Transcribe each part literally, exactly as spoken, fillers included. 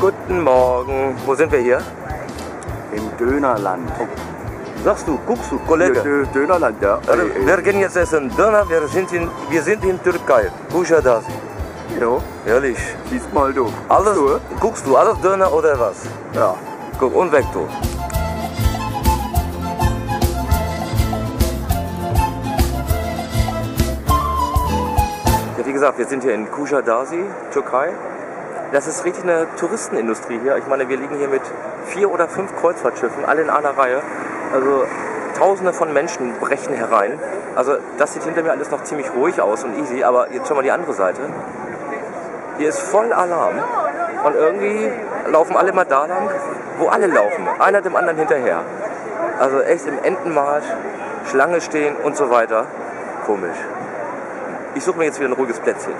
Guten Morgen. Wo sind wir hier? Im Dönerland. Sagst du, guckst du, Kollege? Dö Dönerland, ja. Also, wir gehen jetzt essen Döner, wir sind in, wir sind in Türkei. Kuşadası. Ja. Ehrlich. Siehst mal du. Alles, du? guckst du, alles Döner oder was? Ja. Guck, und weg du. Ja, wie gesagt, wir sind hier in Kuşadası, Türkei. Das ist richtig eine Touristenindustrie hier. Ich meine, wir liegen hier mit vier oder fünf Kreuzfahrtschiffen, alle in einer Reihe. Also Tausende von Menschen brechen herein. Also das sieht hinter mir alles noch ziemlich ruhig aus und easy, aber jetzt schau mal die andere Seite. Hier ist voll Alarm und irgendwie laufen alle mal da lang, wo alle laufen, einer dem anderen hinterher. Also echt im Entenmarsch, Schlange stehen und so weiter. Komisch. Ich suche mir jetzt wieder ein ruhiges Plätzchen.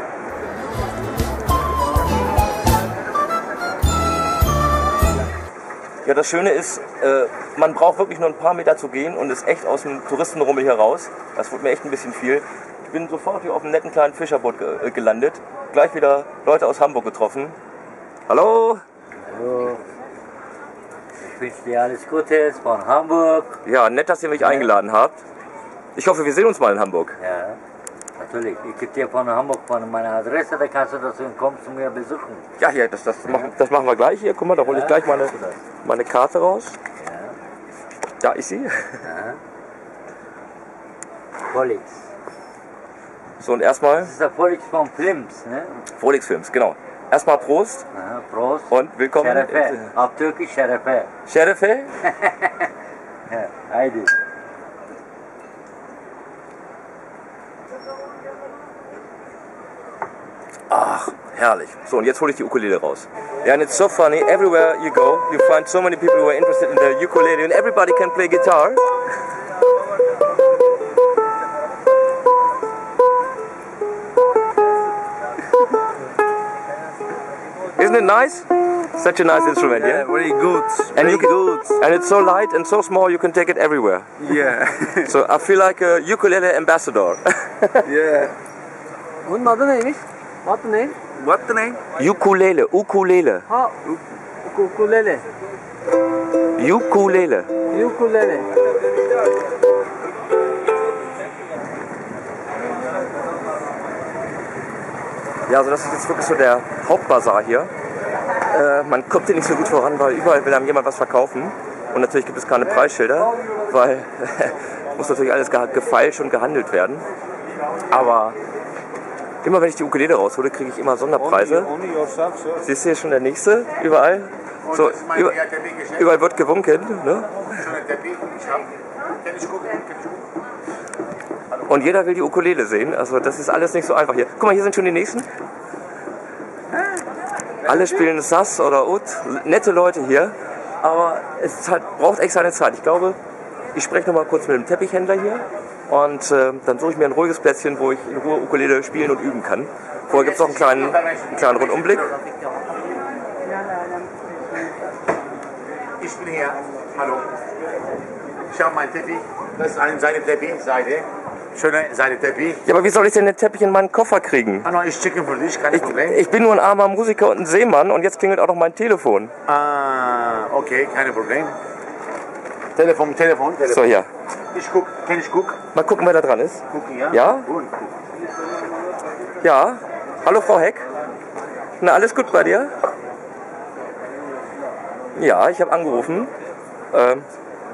Ja, das Schöne ist, äh, man braucht wirklich nur ein paar Meter zu gehen und ist echt aus dem Touristenrummel hier raus. Das wurde mir echt ein bisschen viel. Ich bin sofort hier auf einem netten kleinen Fischerboot ge äh, gelandet. Gleich wieder Leute aus Hamburg getroffen. Hallo! Hallo! Ich wünsche dir alles Gute von Hamburg. Ja, nett, dass ihr mich ja. eingeladen habt. Ich hoffe, wir sehen uns mal in Hamburg. Ja, natürlich. Ich gebe dir von Hamburg von meiner Adresse, da kannst du das und kommst zu mir besuchen. Ja, hier, das, das, ja. Machen, das machen wir gleich hier. Guck mal, da hole ich gleich meine, meine Karte raus. Ja. Da ist sie. Ja. Volix. So, und erstmal. Das ist der Volix von Films, ne? Volix Films, genau. Erstmal Prost. Aha, Prost. Und willkommen. Şerefe. Auf Türkisch Şerefe. Şerefe? Ja, Heidi. Ach, herrlich. So, und jetzt hole ich die Ukulele raus. Yeah, and it's so funny, everywhere you go, you find so many people who are interested in the ukulele and everybody can play guitar. Isn't it nice? Such a nice instrument, yeah? Yeah, very good. And very you can, good. And it's so light and so small you can take it everywhere. Yeah. So I feel like a ukulele ambassador. Yeah. Bunun adı neymiş? What's the name? What the name? Ukulele, ukulele. Ha, ukulele. Ukulele. Ukulele. Ja, also das ist jetzt wirklich so der Hauptbazar hier. Äh, man kommt hier nicht so gut voran, weil überall will einem jemand was verkaufen. Und natürlich gibt es keine Preisschilder, weil muss natürlich alles gefeilscht und gehandelt werden. Aber immer wenn ich die Ukulele raushole, kriege ich immer Sonderpreise. Siehst du hier schon der nächste? Überall. So, über, überall wird gewunken. Ne? Und jeder will die Ukulele sehen. Also das ist alles nicht so einfach hier. Guck mal, hier sind schon die nächsten. Alle spielen Sass oder Ut. Nette Leute hier. Aber es halt, braucht echt seine Zeit. Ich glaube, ich spreche noch mal kurz mit dem Teppichhändler hier. Und äh, dann suche ich mir ein ruhiges Plätzchen, wo ich in Ruhe Ukulele spielen und üben kann. Vorher gibt es noch einen kleinen, einen kleinen Rundumblick. Ich bin hier. Hallo. Ich habe meinen Teppich. Das ist eine Seide-Teppich-Seide. Schöne Seide-Teppich. Ja, aber wie soll ich denn den Teppich in meinen Koffer kriegen? Ah, no, ich checke für dich, kein Ich, Problem. ich bin nur ein armer Musiker und ein Seemann und jetzt klingelt auch noch mein Telefon. Ah, okay, kein Problem. Telefon, Telefon, Telefon. So, hier. Ich guck, kann ich gucken? Mal gucken, wer da dran ist. Gucken, ja? Ja? Gut, gut. Ja. Hallo, Frau Heck. Na, alles gut bei dir? Ja, ich habe angerufen. Ähm.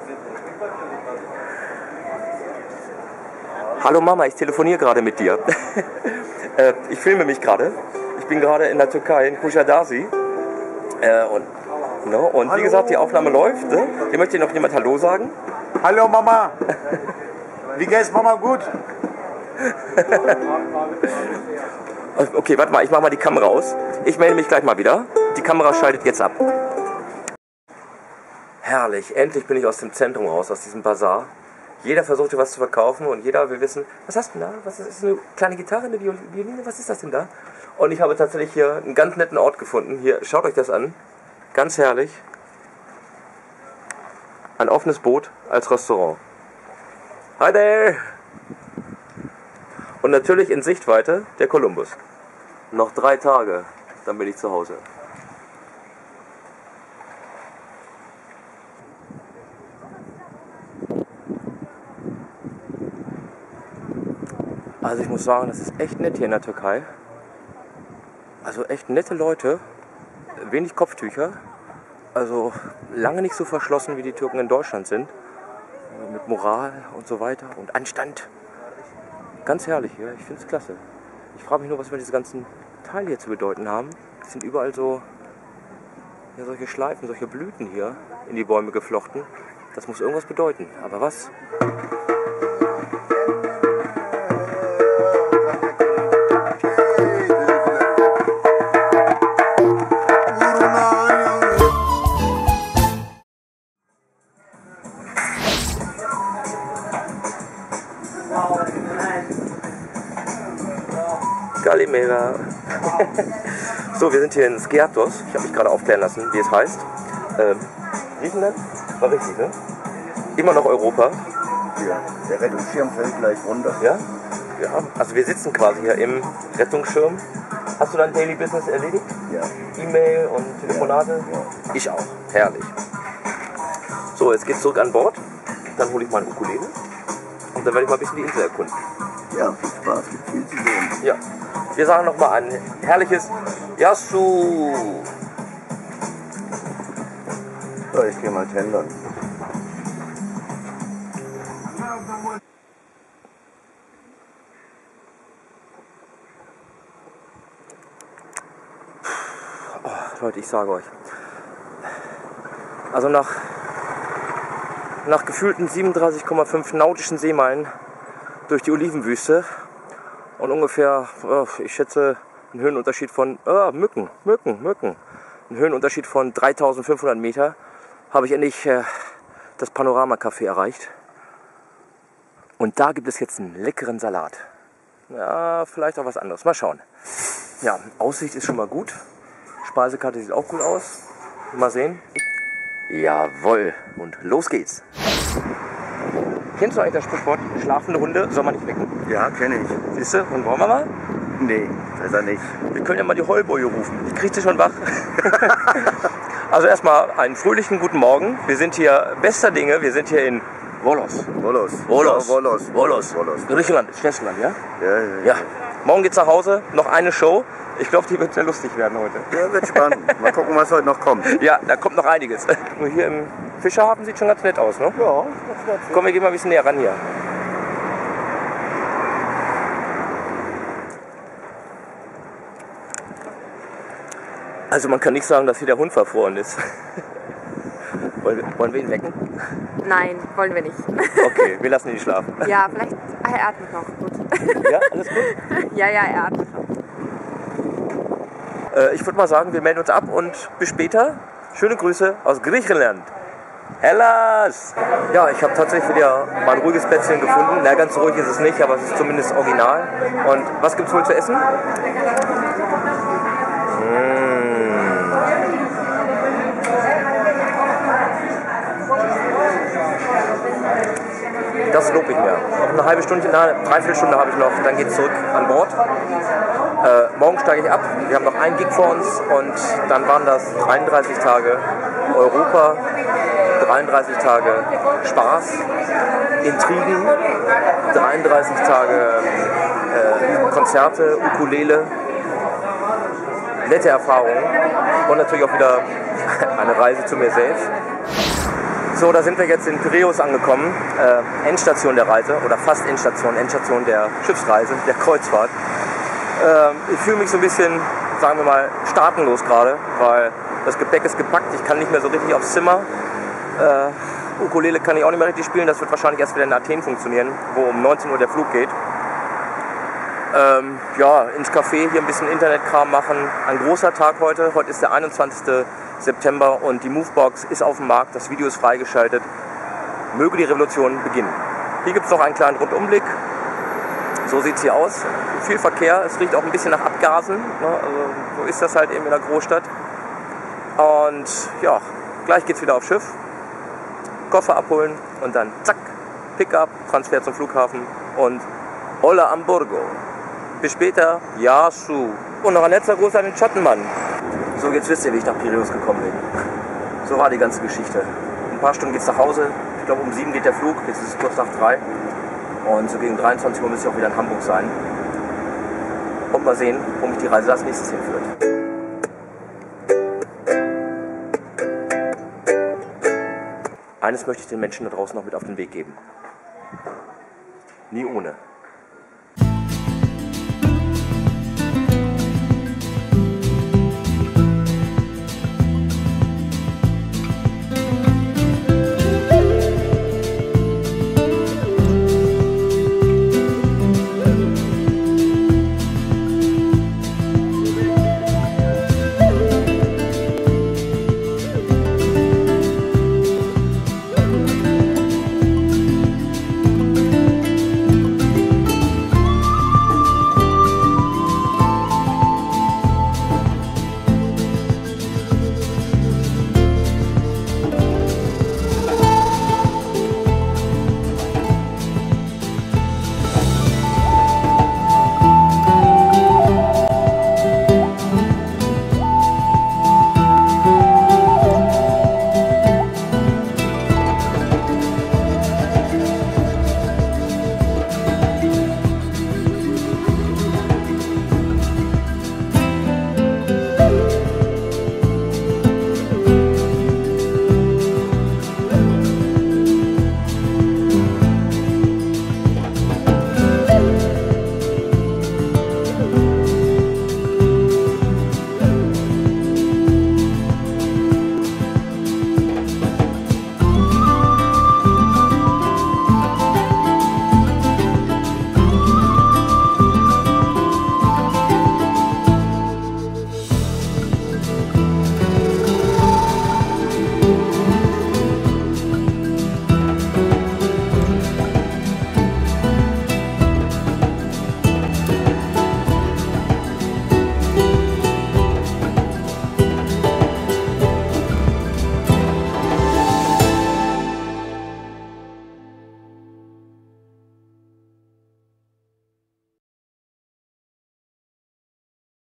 Hallo Mama, ich telefoniere gerade mit dir. äh, ich filme mich gerade. Ich bin gerade in der Türkei, in Kuşadası. Äh, und, no, und wie gesagt, die Aufnahme läuft. Ne? Hier möchte noch jemand Hallo sagen. Hallo Mama. Wie geht's Mama? Gut? Okay, warte mal, ich mache mal die Kamera aus. Ich melde mich gleich mal wieder. Die Kamera schaltet jetzt ab. Herrlich, endlich bin ich aus dem Zentrum raus, aus diesem Bazar. Jeder versucht hier was zu verkaufen und jeder will wissen, was hast du denn da? Was ist, ist eine kleine Gitarre, eine Violine? Was ist das denn da? Und ich habe tatsächlich hier einen ganz netten Ort gefunden. Hier, schaut euch das an. Ganz herrlich. Ein offenes Boot als Restaurant. Hi there! Und natürlich in Sichtweite der Kolumbus. Noch drei Tage, dann bin ich zu Hause. Also ich muss sagen, das ist echt nett hier in der Türkei. Also echt nette Leute, wenig Kopftücher. Also lange nicht so verschlossen, wie die Türken in Deutschland sind. Mit Moral und so weiter und Anstand. Ganz herrlich hier, ich finde es klasse. Ich frage mich nur, was wir diese ganzen Teile hier zu bedeuten haben. Es sind überall so ja, solche Schleifen, solche Blüten hier in die Bäume geflochten. Das muss irgendwas bedeuten. Aber was? Kalimera. So, wir sind hier in Skiathos. Ich habe mich gerade aufklären lassen, wie es heißt. Ähm, Griechenland? War richtig, ne? Immer noch Europa. Ja, der Rettungsschirm fällt gleich runter. Ja? Ja. Also wir sitzen quasi hier im Rettungsschirm. Hast du dein Daily Business erledigt? Ja. E-Mail und Telefonate? Ja. Ich auch. Herrlich. So, jetzt geht's zurück an Bord. Dann hole ich mein Ukulele. Und dann werde ich mal ein bisschen die Insel erkunden. Ja, viel Spaß, gibt viel zu sehen. Ja. Wir sagen nochmal ein herrliches Yasu. So, ich gehe mal tendern. Oh, Leute, ich sage euch. Also nach, nach gefühlten siebenunddreißig Komma fünf nautischen Seemeilen durch die Olivenwüste und ungefähr, oh, ich schätze, einen Höhenunterschied von, oh, Mücken, Mücken, Mücken, einen Höhenunterschied von dreitausendfünfhundert Meter, habe ich endlich äh, das Panorama-Café erreicht. Und da gibt es jetzt einen leckeren Salat. Ja, vielleicht auch was anderes. Mal schauen. Ja, Aussicht ist schon mal gut. Speisekarte sieht auch gut aus. Mal sehen. Jawohl. Und los geht's. Kennst du eigentlich das Sprichwort, schlafende Hunde soll man nicht wecken? Ja, kenne ich. Siehst du? Und wollen wir mal? Nee, besser nicht. Wir können ja mal die Heulboje rufen. Die kriegt sie schon wach. Also erstmal einen fröhlichen guten Morgen. Wir sind hier bester Dinge. Wir sind hier in Volos. Volos. Volos. Ja, Volos. Volos. Volos. Griechenland, Schwesterland, ja? Ja, ja, Ja. Morgen geht's nach Hause. Noch eine Show. Ich glaube, die wird sehr lustig werden heute. Ja, wird spannend. Mal gucken, was heute noch kommt. Ja, da kommt noch einiges. Nur hier im Fischerhafen sieht schon ganz nett aus, ne? Ja, das wird Komm, wir gehen mal ein bisschen näher ran hier. Also man kann nicht sagen, dass hier der Hund verfroren ist. Wollen wir, wollen wir ihn wecken? Nein, wollen wir nicht. Okay, wir lassen ihn schlafen. Ja, vielleicht. Ah, er atmet noch. Gut. Ja, alles gut? Ja, ja, er atmet noch. Äh, ich würde mal sagen, wir melden uns ab und bis später. Schöne Grüße aus Griechenland. Hellas! Ja, ich habe tatsächlich wieder mal ein ruhiges Plätzchen gefunden. Na, ganz so ruhig ist es nicht, aber es ist zumindest original. Und was gibt's wohl zu essen? Das lobe ich mir. Noch eine halbe Stunde, eine Dreiviertelstunde habe ich noch, dann geht es zurück an Bord. Äh, morgen steige ich ab. Wir haben noch einen Gig vor uns und dann waren das dreiunddreißig Tage Europa, dreiunddreißig Tage Spaß, Intrigen, dreiunddreißig Tage äh, Konzerte, Ukulele, nette Erfahrungen und natürlich auch wieder eine Reise zu mir selbst. So, da sind wir jetzt in Piräus angekommen, äh, Endstation der Reise oder fast Endstation, Endstation der Schiffsreise, der Kreuzfahrt. Äh, ich fühle mich so ein bisschen, sagen wir mal, staatenlos gerade, weil das Gepäck ist gepackt, ich kann nicht mehr so richtig aufs Zimmer. Äh, Ukulele kann ich auch nicht mehr richtig spielen, das wird wahrscheinlich erst wieder in Athen funktionieren, wo um neunzehn Uhr der Flug geht. Ähm, ja, ins Café hier ein bisschen Internetkram machen. Ein großer Tag heute. Heute ist der einundzwanzigste September und die Movebox ist auf dem Markt. Das Video ist freigeschaltet. Möge die Revolution beginnen. Hier gibt es noch einen kleinen Rundumblick. So sieht es hier aus. Viel Verkehr. Es riecht auch ein bisschen nach Abgasen. Ne? Also, so ist das halt eben in der Großstadt. Und ja, gleich geht es wieder aufs Schiff. Koffer abholen und dann zack, Pickup, Transfer zum Flughafen und Hola Hamburgo. Bis später, Yasu. Und noch ein letzter Gruß an den Schattenmann. So, jetzt wisst ihr, wie ich nach Piräus gekommen bin. So war die ganze Geschichte. In ein paar Stunden geht's nach Hause. Ich glaube, um sieben geht der Flug. Jetzt ist es kurz nach drei. Und so gegen dreiundzwanzig Uhr müsste ich auch wieder in Hamburg sein. Und mal sehen, wo mich die Reise als nächstes hinführt. Eines möchte ich den Menschen da draußen noch mit auf den Weg geben. Nie ohne.